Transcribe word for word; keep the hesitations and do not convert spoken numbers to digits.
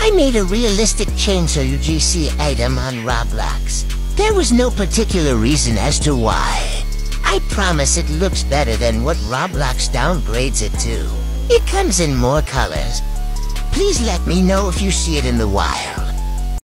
I made a realistic chainsaw U G C item on Roblox. There was no particular reason as to why. I promise it looks better than what Roblox downgrades it to. It comes in more colors. Please let me know if you see it in the wild.